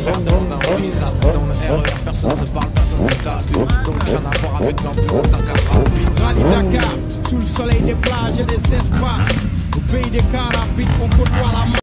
faire demander un visa. Dans le RER, personne se parle, personne se calcule. Donc rien à voir avec l'ambiance d'un gars rapide. Rallye Dakar, sous le soleil des plages et des espaces. Au pays des carapites, on côtoie la